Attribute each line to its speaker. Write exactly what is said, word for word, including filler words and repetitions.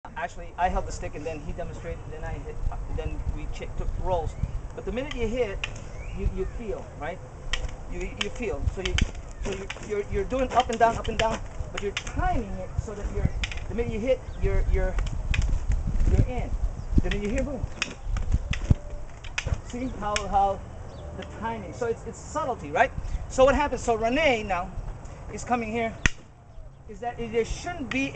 Speaker 1: Actually, I held the stick and then he demonstrated, then I hit, then we ch took rolls. But the minute you hit, you, you feel, right? You, you feel. So, you, so you, you're, you're doing up and down, up and down, but you're timing it so that you're, the minute you hit, you're, you're, you're in. Then you hear boom. See how, how the timing, so it's, it's subtlety, right? So what happens, so Renee now is coming here, is that there shouldn't be